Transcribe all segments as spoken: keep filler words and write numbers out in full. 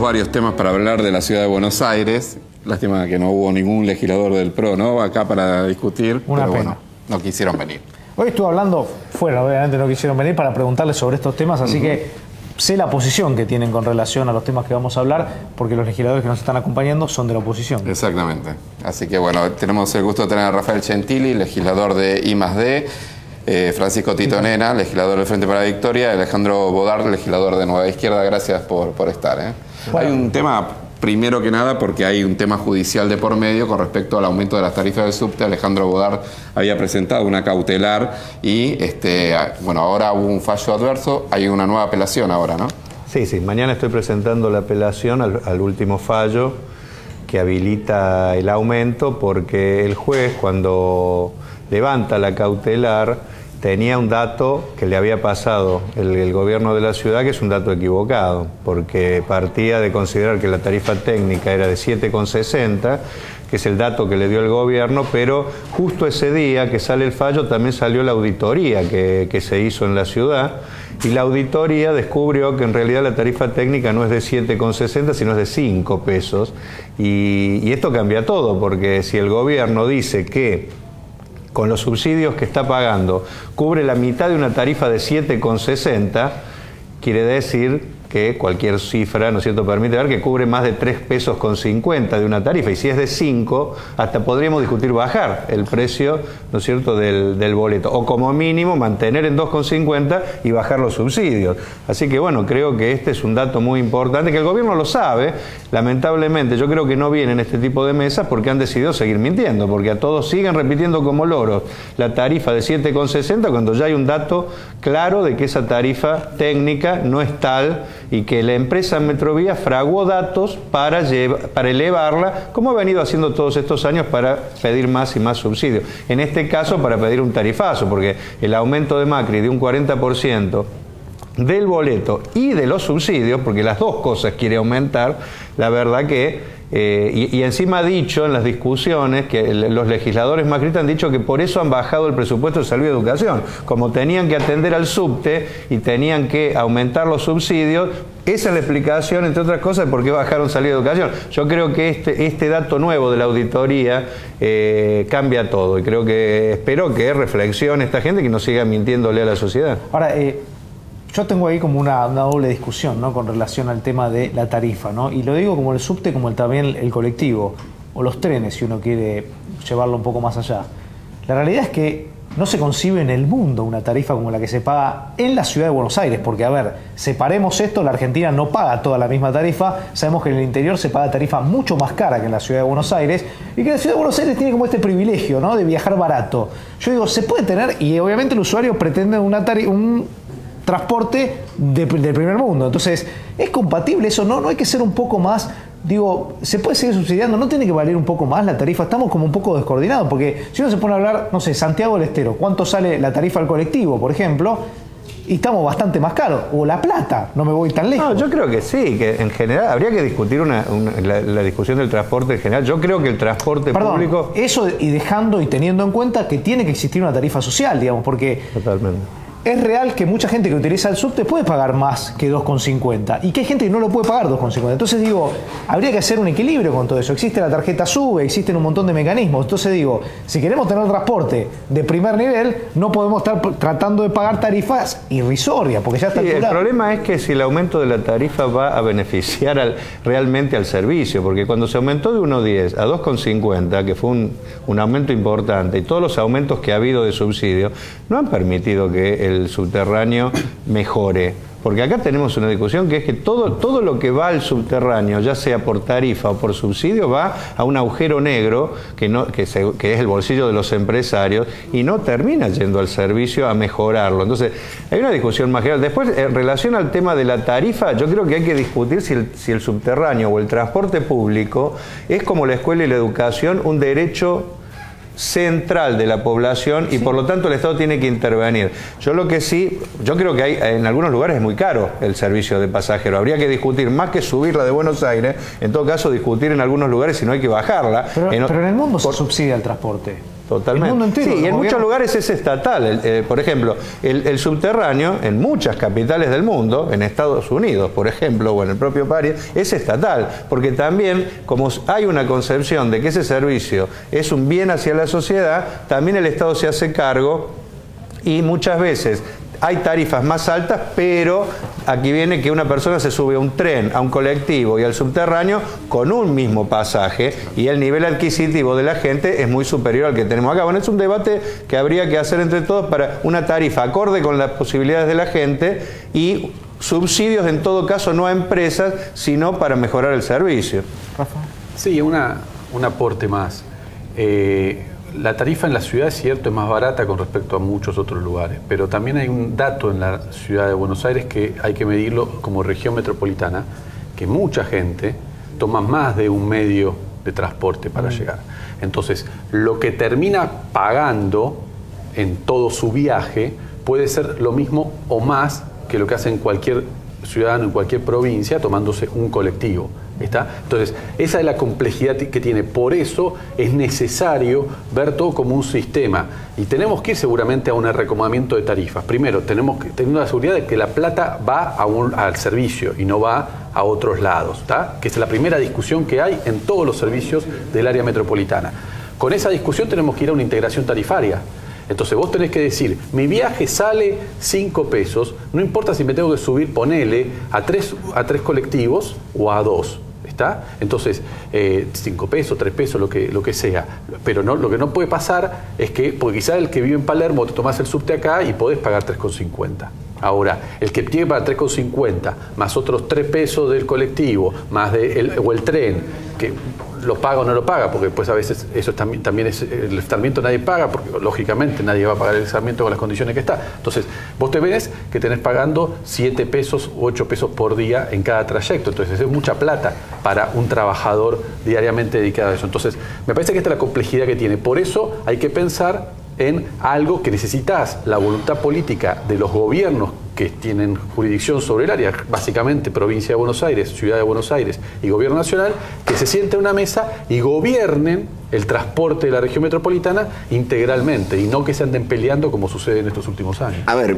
varios temas para hablar de la ciudad de Buenos Aires. Lástima que no hubo ningún legislador del P R O, ¿no?, acá para discutir. Una pero pena. Bueno, no quisieron venir. Hoy estuve hablando fuera, obviamente no quisieron venir para preguntarles sobre estos temas, así uh-huh. que sé la posición que tienen con relación a los temas que vamos a hablar, porque los legisladores que nos están acompañando son de la oposición. Exactamente. Así que bueno, tenemos el gusto de tener a Rafael Gentili, legislador de I más D, eh, Francisco Titonena, legislador del Frente para la Victoria, Alejandro Bodar, legislador de Nueva Izquierda. Gracias por, por estar. ¿eh? Bueno. Hay un tema, primero que nada, porque hay un tema judicial de por medio con respecto al aumento de las tarifas del subte. Alejandro Bodar había presentado una cautelar y, este, bueno, ahora hubo un fallo adverso, hay una nueva apelación ahora, ¿no? Sí, sí, mañana estoy presentando la apelación al, al último fallo que habilita el aumento, porque el juez, cuando levanta la cautelar, tenía un dato que le había pasado el, el gobierno de la ciudad, que es un dato equivocado, porque partía de considerar que la tarifa técnica era de siete con sesenta, que es el dato que le dio el gobierno, pero justo ese día que sale el fallo también salió la auditoría que, que se hizo en la ciudad, y la auditoría descubrió que en realidad la tarifa técnica no es de siete con sesenta, sino es de cinco pesos, y, y esto cambia todo, porque si el gobierno dice que con los subsidios que está pagando cubre la mitad de una tarifa de siete con sesenta, quiere decir que cualquier cifra, ¿no es cierto?, permite ver que cubre más de tres pesos con cincuenta de una tarifa, y si es de cinco, hasta podríamos discutir bajar el precio, ¿no es cierto?, del, del boleto, o como mínimo mantener en dos con cincuenta y bajar los subsidios. Así que bueno, creo que este es un dato muy importante, que el gobierno lo sabe. Lamentablemente yo creo que no vienen este tipo de mesas porque han decidido seguir mintiendo, porque a todos siguen repitiendo como loros la tarifa de siete con sesenta cuando ya hay un dato claro de que esa tarifa técnica no es tal, y que la empresa Metrovía fraguó datos para, para elevarla, como ha venido haciendo todos estos años para pedir más y más subsidios. En este caso para pedir un tarifazo, porque el aumento de Macri de un cuarenta por ciento del boleto y de los subsidios, porque las dos cosas quiere aumentar, la verdad que Eh, y, y encima ha dicho en las discusiones que el, los legisladores macristas han dicho que por eso han bajado el presupuesto de salud y educación, como tenían que atender al subte y tenían que aumentar los subsidios. Esa es la explicación, entre otras cosas, de por qué bajaron salud y educación. Yo creo que este, este dato nuevo de la auditoría eh, cambia todo, y creo que espero que reflexione esta gente, que no siga mintiéndole a la sociedad. Ahora, eh, yo tengo ahí como una, una doble discusión, ¿no?, con relación al tema de la tarifa, ¿no? Y lo digo como el subte, como el, también el colectivo, o los trenes, si uno quiere llevarlo un poco más allá. La realidad es que no se concibe en el mundo una tarifa como la que se paga en la ciudad de Buenos Aires, porque, a ver, separemos esto, la Argentina no paga toda la misma tarifa, sabemos que en el interior se paga tarifa mucho más cara que en la ciudad de Buenos Aires, y que la ciudad de Buenos Aires tiene como este privilegio, ¿no?, de viajar barato. Yo digo, se puede tener, y obviamente el usuario pretende una tarifa, un transporte de, del primer mundo. Entonces, ¿es compatible eso? ¿No? ¿No hay que ser un poco más, digo, se puede seguir subsidiando? ¿No tiene que valer un poco más la tarifa? Estamos como un poco descoordinados, porque si uno se pone a hablar, no sé, Santiago del Estero, ¿cuánto sale la tarifa al colectivo, por ejemplo? Y estamos bastante más caros. O La Plata, no me voy tan lejos. No, yo creo que sí, que en general habría que discutir una, una, la, la discusión del transporte en general. Yo creo que el transporte Perdón, público... eso, y dejando y teniendo en cuenta que tiene que existir una tarifa social, digamos, porque... Totalmente. Es real que mucha gente que utiliza el subte puede pagar más que dos con cincuenta, y que hay gente que no lo puede pagar dos con cincuenta. Entonces digo, habría que hacer un equilibrio con todo eso. Existe la tarjeta SUBE, existen un montón de mecanismos. Entonces digo, si queremos tener transporte de primer nivel, no podemos estar tratando de pagar tarifas irrisorias, porque ya está... Sí, el problema es que si el aumento de la tarifa va a beneficiar al, realmente al servicio, porque cuando se aumentó de uno con diez a dos con cincuenta, que fue un, un aumento importante, y todos los aumentos que ha habido de subsidio, no han permitido que el el subterráneo mejore, porque acá tenemos una discusión que es que todo, todo lo que va al subterráneo, ya sea por tarifa o por subsidio, va a un agujero negro que, no, que, se, que es el bolsillo de los empresarios, y no termina yendo al servicio a mejorarlo. Entonces hay una discusión más general. Después, en relación al tema de la tarifa, yo creo que hay que discutir si el, si el subterráneo o el transporte público es, como la escuela y la educación, un derecho central de la población, y sí, por lo tanto el Estado tiene que intervenir. Yo lo que sí, yo creo que hay, en algunos lugares es muy caro el servicio de pasajero. Habría que discutir, más que subirla de Buenos Aires, en todo caso discutir en algunos lugares si no hay que bajarla. Pero en, en, pero en el mundo por, se subsidia el transporte. Totalmente. El mundo entero, sí, y en gobierno. muchos lugares es estatal. El, eh, por ejemplo, el, el subterráneo en muchas capitales del mundo, en Estados Unidos, por ejemplo, o en el propio París, es estatal. Porque también, como hay una concepción de que ese servicio es un bien hacia la sociedad, también el Estado se hace cargo y muchas veces hay tarifas más altas, pero aquí viene que una persona se sube a un tren, a un colectivo y al subterráneo con un mismo pasaje y el nivel adquisitivo de la gente es muy superior al que tenemos acá. Bueno, es un debate que habría que hacer entre todos para una tarifa acorde con las posibilidades de la gente y subsidios en todo caso no a empresas, sino para mejorar el servicio. Rafa. Sí, una, un aporte más. Eh, La tarifa en la ciudad, es cierto, es más barata con respecto a muchos otros lugares, pero también hay un dato en la ciudad de Buenos Aires que hay que medirlo como región metropolitana, que mucha gente toma más de un medio de transporte para mm. llegar. Entonces, lo que termina pagando en todo su viaje puede ser lo mismo o más que lo que hace en cualquier ciudadano en cualquier provincia tomándose un colectivo. ¿Está? Entonces, esa es la complejidad que tiene. Por eso es necesario ver todo como un sistema. Y tenemos que ir seguramente a un reacomodamiento de tarifas. Primero, tenemos que tener la seguridad de que la plata va a un, al servicio y no va a otros lados. ¿Está? Que es la primera discusión que hay en todos los servicios del área metropolitana. Con esa discusión tenemos que ir a una integración tarifaria. Entonces vos tenés que decir, mi viaje sale cinco pesos, no importa si me tengo que subir, ponele, a tres, a tres colectivos o a dos. ¿Está? Entonces, eh, cinco pesos, tres pesos, lo que, lo que sea. Pero no, lo que no puede pasar es que, porque quizás el que vive en Palermo te tomás el subte acá y podés pagar tres con cincuenta. Ahora, el que tiene para tres con cincuenta, más otros tres pesos del colectivo, más de el, o el tren, que lo paga o no lo paga, porque pues a veces eso también, también es, el Sarmiento nadie paga, porque lógicamente nadie va a pagar el Sarmiento con las condiciones que está. Entonces, vos te ves que tenés pagando siete pesos u ocho pesos por día en cada trayecto. Entonces, es mucha plata para un trabajador diariamente dedicado a eso. Entonces, me parece que esta es la complejidad que tiene. Por eso hay que pensar en algo que necesitas, la voluntad política de los gobiernos que tienen jurisdicción sobre el área, básicamente provincia de Buenos Aires, ciudad de Buenos Aires y gobierno nacional, que se sienten en una mesa y gobiernen el transporte de la región metropolitana integralmente y no que se anden peleando como sucede en estos últimos años. A ver,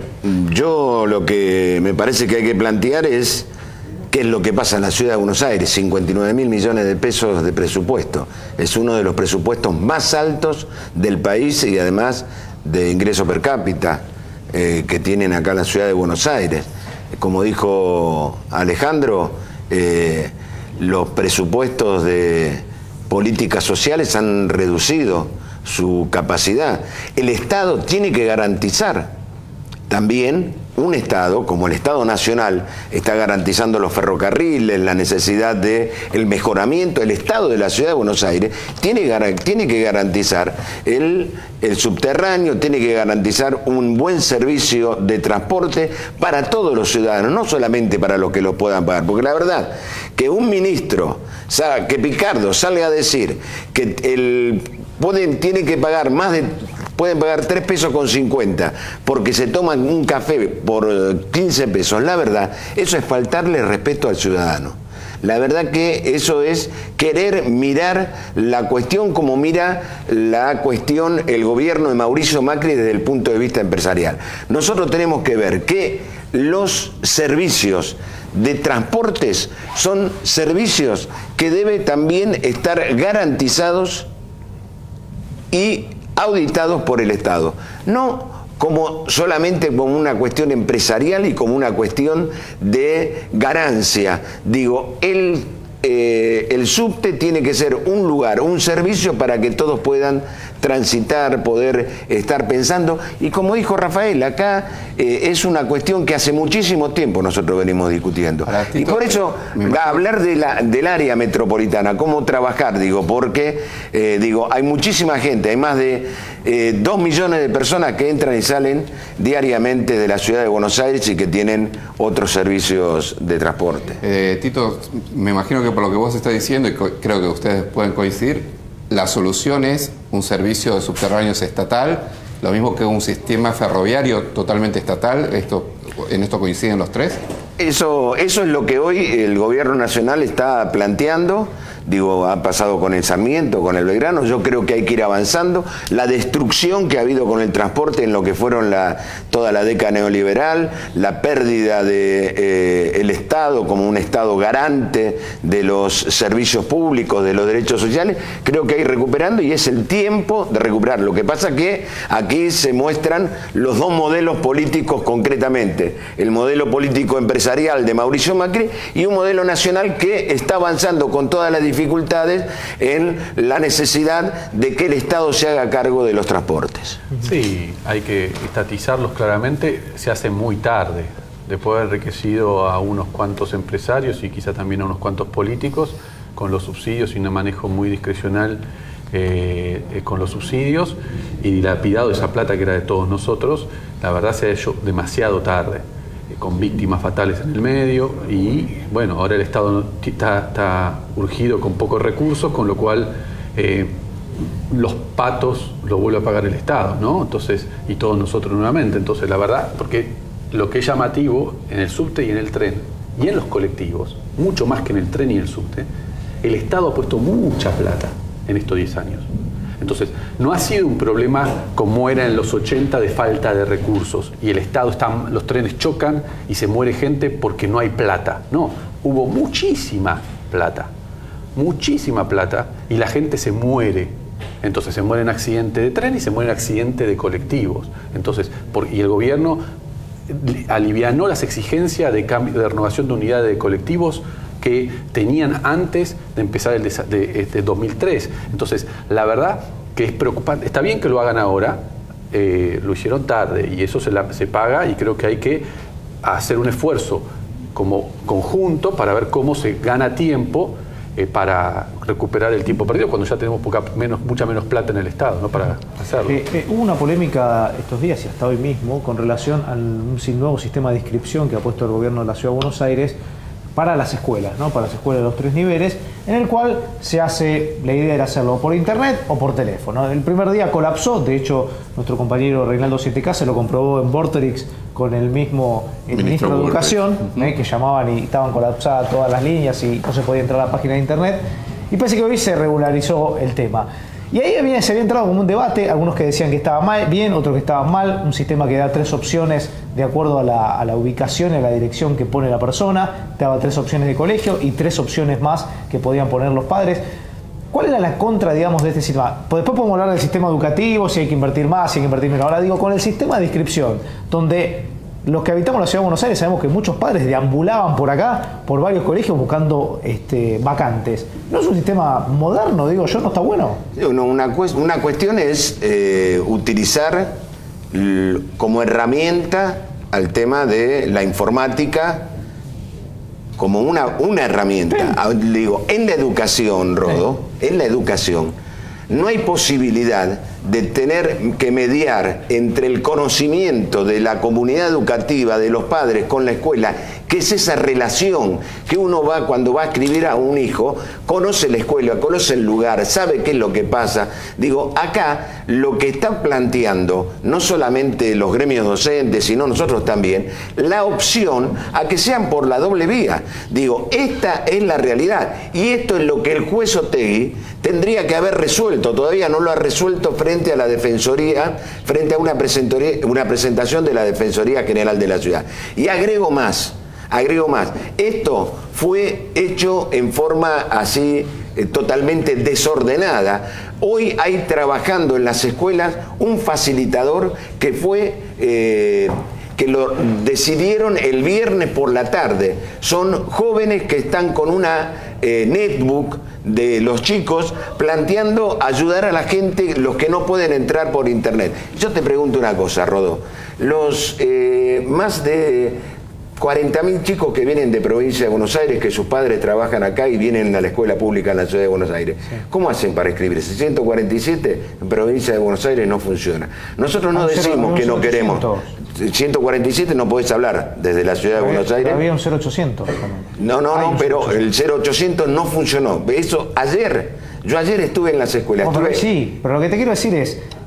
yo lo que me parece que hay que plantear es qué es lo que pasa en la ciudad de Buenos Aires. cincuenta y nueve mil millones de pesos de presupuesto. Es uno de los presupuestos más altos del país y además de ingreso per cápita eh, que tienen acá en la ciudad de Buenos Aires. Como dijo Alejandro, eh, los presupuestos de políticas sociales han reducido su capacidad. El Estado tiene que garantizar también. Un Estado, como el Estado Nacional, está garantizando los ferrocarriles, la necesidad de el mejoramiento. El Estado de la Ciudad de Buenos Aires tiene, tiene que garantizar el, el subterráneo, tiene que garantizar un buen servicio de transporte para todos los ciudadanos, no solamente para los que lo puedan pagar. Porque la verdad, que un ministro, que Picardo salga a decir que el, pueden, tiene que pagar más de... pueden pagar tres pesos con cincuenta porque se toman un café por quince pesos. La verdad, eso es faltarle respeto al ciudadano. La verdad que eso es querer mirar la cuestión como mira la cuestión el gobierno de Mauricio Macri desde el punto de vista empresarial. Nosotros tenemos que ver que los servicios de transportes son servicios que deben también estar garantizados y auditados por el Estado, no como solamente como una cuestión empresarial y como una cuestión de ganancia. Digo, el, eh, el subte tiene que ser un lugar, un servicio para que todos puedan transitar, poder estar pensando. Y como dijo Rafael, acá eh, es una cuestión que hace muchísimo tiempo nosotros venimos discutiendo. Ahora, Tito, y por eso va a hablar de la, del área metropolitana, cómo trabajar, digo, porque eh, digo, hay muchísima gente, hay más de eh, dos millones de personas que entran y salen diariamente de la ciudad de Buenos Aires y que tienen otros servicios de transporte. Eh, Tito, me imagino que por lo que vos estás diciendo, y creo que ustedes pueden coincidir, la solución es un servicio de subterráneos estatal, lo mismo que un sistema ferroviario totalmente estatal. Esto, ¿en esto coinciden los tres? Eso, eso es lo que hoy el gobierno nacional está planteando. digo, ha pasado con el Sarmiento, con el Belgrano. Yo creo que hay que ir avanzando. La destrucción que ha habido con el transporte en lo que fueron la, toda la década neoliberal, la pérdida de eh, el Estado como un Estado garante de los servicios públicos, de los derechos sociales, creo que hay recuperando y es el tiempo de recuperar. Lo que pasa que aquí se muestran los dos modelos políticos concretamente, el modelo político empresarial de Mauricio Macri y un modelo nacional que está avanzando con todas las dificultades en la necesidad de que el Estado se haga cargo de los transportes. Sí, hay que estatizarlos claramente, se hace muy tarde, después de haber enriquecido a unos cuantos empresarios y quizá también a unos cuantos políticos con los subsidios y un manejo muy discrecional eh, eh, con los subsidios y dilapidado esa plata que era de todos nosotros. La verdad se ha hecho demasiado tarde, eh, con víctimas fatales en el medio y bueno, ahora el Estado está, está urgido con pocos recursos, con lo cual eh, los patos los vuelve a pagar el Estado, ¿no? Entonces, y todos nosotros nuevamente. Entonces, la verdad, porque lo que es llamativo en el subte y en el tren y en los colectivos, mucho más que en el tren y el subte, el Estado ha puesto mucha plata en estos diez años. Entonces, no ha sido un problema como era en los ochenta de falta de recursos y el Estado está, los trenes chocan y se muere gente porque no hay plata. No, hubo muchísima plata, muchísima plata y la gente se muere. Entonces se muere en accidente de tren y se muere en accidente de colectivos. Entonces, por, y el gobierno alivianó las exigencias de, cambio, de renovación de unidades de colectivos que tenían antes de empezar el de, de, este dos mil tres. Entonces, la verdad que es preocupante. Está bien que lo hagan ahora, eh, lo hicieron tarde y eso se, la, se paga y creo que hay que hacer un esfuerzo como conjunto para ver cómo se gana tiempo eh, para recuperar el tiempo perdido cuando ya tenemos poca, menos, mucha menos plata en el Estado, ¿no? Para hacerlo. Eh, eh, hubo una polémica estos días y hasta hoy mismo con relación al un nuevo sistema de inscripción que ha puesto el gobierno de la Ciudad de Buenos Aires para las escuelas, ¿no? Para las escuelas de los tres niveles, en el cual se hace, la idea era hacerlo por internet o por teléfono. El primer día colapsó, de hecho nuestro compañero Reinaldo siete K se lo comprobó en Vorterix con el mismo el ministro, ministro de Educación, uh-huh. eh, que llamaban y estaban colapsadas todas las líneas y no se podía entrar a la página de internet, y parece que hoy se regularizó el tema. Y ahí había, se había entrado como un debate, algunos que decían que estaba mal, bien, otros que estaba mal, un sistema que da tres opciones de acuerdo a la, a la ubicación y a la dirección que pone la persona, te daba tres opciones de colegio y tres opciones más que podían poner los padres. ¿Cuál era la contra, digamos, de este sistema? Pues después podemos hablar del sistema educativo, si hay que invertir más, si hay que invertir menos. Ahora digo, con el sistema de inscripción, donde los que habitamos la Ciudad de Buenos Aires sabemos que muchos padres deambulaban por acá, por varios colegios, buscando este, vacantes. ¿No es un sistema moderno, digo yo? ¿No está bueno? Una, una cuestión es eh, utilizar l, como herramienta al tema de la informática como una, una herramienta. Sí. Digo, en la educación, Rodo, sí. en la educación, no hay posibilidad de tener que mediar entre el conocimiento de la comunidad educativa, de los padres con la escuela, que es esa relación que uno va cuando va a escribir a un hijo, conoce la escuela, conoce el lugar, sabe qué es lo que pasa. Digo, acá lo que están planteando, no solamente los gremios docentes, sino nosotros también, la opción a que sean por la doble vía. Digo, esta es la realidad y esto es lo que el juez Otegi tendría que haber resuelto, todavía no lo ha resuelto frente a la Defensoría, frente a una, una presentación de la Defensoría General de la Ciudad. Y agrego más, agrego más, esto fue hecho en forma así eh, totalmente desordenada. Hoy hay trabajando en las escuelas un facilitador que fue... Eh, que lo decidieron el viernes por la tarde. Son jóvenes que están con una eh, netbook de los chicos planteando ayudar a la gente, los que no pueden entrar por internet. Yo te pregunto una cosa, Rodó. Los eh, más de cuarenta mil chicos que vienen de provincia de Buenos Aires, que sus padres trabajan acá y vienen a la escuela pública en la ciudad de Buenos Aires, sí. ¿Cómo hacen para inscribirse? ciento cuarenta y siete en provincia de Buenos Aires no funciona. Nosotros no decimos que no queremos. ciento cuarenta y siete no podés hablar desde la ciudad de Buenos Aires. Había un cero ochocientos. No, no, no, pero el cero ochocientos no funcionó. Eso ayer, yo ayer estuve en las escuelas. Estuve... Sí, pero lo que te quiero decir es,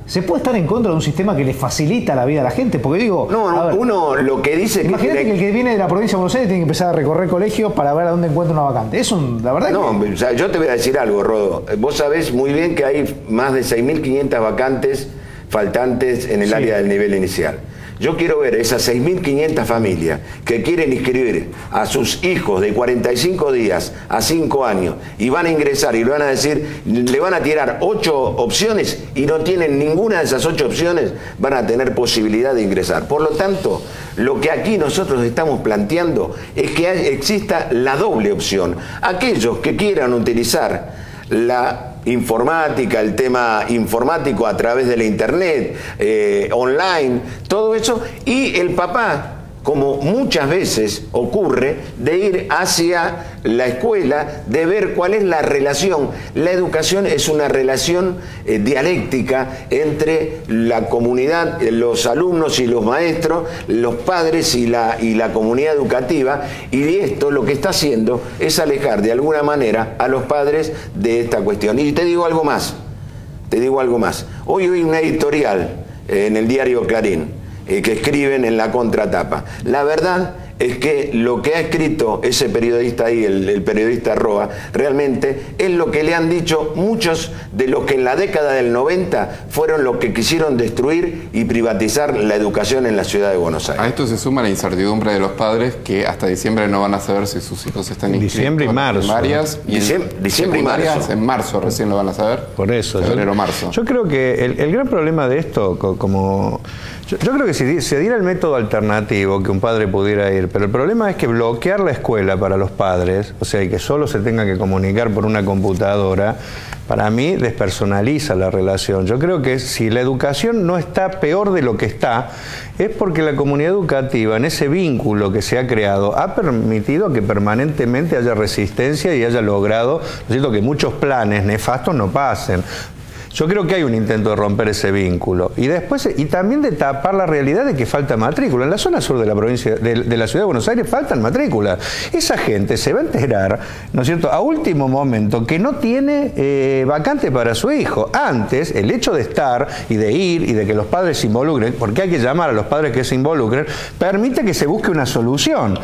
¿Se puede estar en contra de un sistema que le facilita la vida a la gente? Porque digo... No, no, ver, uno lo que dice... Imagínate que, que el que viene de la provincia de Buenos Aires tiene que empezar a recorrer colegios para ver a dónde encuentra una vacante. Es un, la verdad no, que... o sea, yo te voy a decir algo, Rodo. Vos sabés muy bien que hay más de seis mil quinientas vacantes faltantes en el sí. área del nivel inicial. Yo quiero ver esas seis mil quinientas familias que quieren inscribir a sus hijos de cuarenta y cinco días a cinco años y van a ingresar y le van a decir, le van a tirar ocho opciones y no tienen ninguna de esas ocho opciones, van a tener posibilidad de ingresar. Por lo tanto, lo que aquí nosotros estamos planteando es que exista la doble opción. Aquellos que quieran utilizar la informática, el tema informático a través de la internet, eh, online, todo eso, y el papá, como muchas veces ocurre, de ir hacia la escuela, de ver cuál es la relación. La educación es una relación eh, dialéctica entre la comunidad, los alumnos y los maestros, los padres y la, y la comunidad educativa, y esto lo que está haciendo es alejar de alguna manera a los padres de esta cuestión. Y te digo algo más, te digo algo más. Hoy hay una editorial eh, en el diario Clarín, Eh, que escriben en la contratapa. La verdad es que lo que ha escrito ese periodista ahí, el, el periodista Roa, realmente es lo que le han dicho muchos de los que en la década del noventa fueron los que quisieron destruir y privatizar la educación en la ciudad de Buenos Aires. A esto se suma la incertidumbre de los padres que hasta diciembre no van a saber si sus hijos están inscritos diciembre y marzo. en primarias. Y diciembre, en diciembre y marzo. En marzo recién lo van a saber. Por eso. Febrero, marzo. Yo creo que el, el gran problema de esto, como... Yo, yo creo que si se diera el método alternativo que un padre pudiera ir, pero el problema es que bloquear la escuela para los padres, o sea, y que solo se tenga que comunicar por una computadora, para mí despersonaliza la relación. Yo creo que si la educación no está peor de lo que está, es porque la comunidad educativa, en ese vínculo que se ha creado, ha permitido que permanentemente haya resistencia y haya logrado, ¿no es cierto?, que muchos planes nefastos no pasen. Yo creo que hay un intento de romper ese vínculo y después y también de tapar la realidad de que falta matrícula. En la zona sur de la provincia de, de la ciudad de Buenos Aires faltan matrículas. Esa gente se va a enterar, ¿no es cierto?, a último momento que no tiene eh, vacante para su hijo. Antes, el hecho de estar y de ir y de que los padres se involucren, porque hay que llamar a los padres que se involucren, permite que se busque una solución.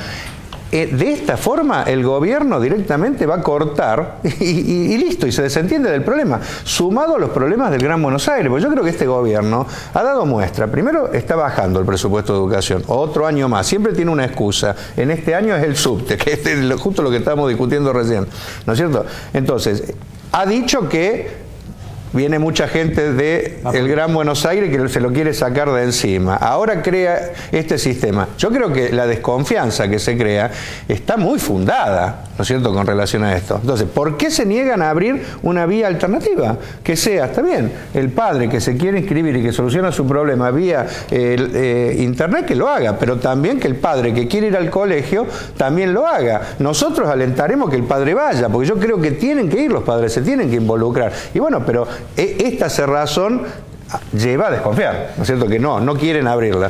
De esta forma el gobierno directamente va a cortar y, y, y listo, y se desentiende del problema, sumado a los problemas del Gran Buenos Aires, porque yo creo que este gobierno ha dado muestra. Primero, está bajando el presupuesto de educación, otro año más, siempre tiene una excusa. En este año es el subte, que es justo lo que estábamos discutiendo recién, ¿no es cierto? Entonces, ha dicho que viene mucha gente del Gran Buenos Aires que se lo quiere sacar de encima. Ahora crea este sistema. Yo creo que la desconfianza que se crea está muy fundada, ¿no es cierto?, con relación a esto. Entonces, ¿por qué se niegan a abrir una vía alternativa? Que sea, está bien, el padre que se quiere inscribir y que soluciona su problema vía eh, eh, internet, que lo haga, pero también que el padre que quiere ir al colegio también lo haga. Nosotros alentaremos que el padre vaya, porque yo creo que tienen que ir los padres, se tienen que involucrar. Y bueno, pero esta cerrazón lleva a desconfiar, ¿no es cierto?, que no, no quieren abrirla.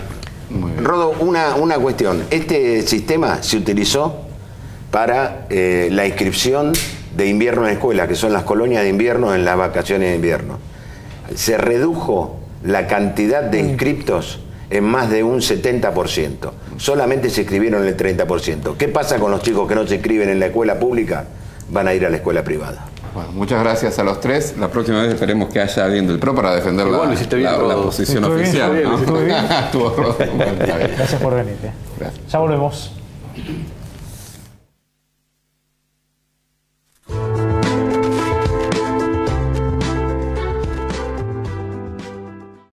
Rodo, una, una cuestión. Este sistema se utilizó para eh, la inscripción de invierno en escuela, que son las colonias de invierno en las vacaciones de invierno. Se redujo la cantidad de inscriptos en más de un setenta por ciento. Solamente se inscribieron el treinta por ciento. ¿Qué pasa con los chicos que no se inscriben en la escuela pública? Van a ir a la escuela privada. Bueno, muchas gracias a los tres. La próxima vez esperemos que haya alguien del P R O para defender la, bueno, bien, la, la posición estuvo oficial. Bien, ¿no? estuvo bien. Estuvo bien. Gracias por venir. Gracias. Ya volvemos.